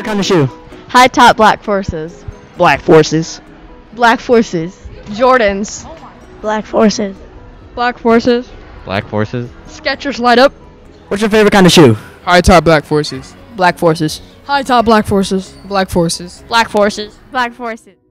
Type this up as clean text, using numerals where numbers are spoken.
kind of shoe? High top black forces. Black Forces. Black forces. Jordans. Black Forces. Black forces. Black Forces. Skechers light up. What's your favorite kind of shoe? High top Black Forces. Black Forces. High top Black Forces. Black Forces. Black forces. Black forces.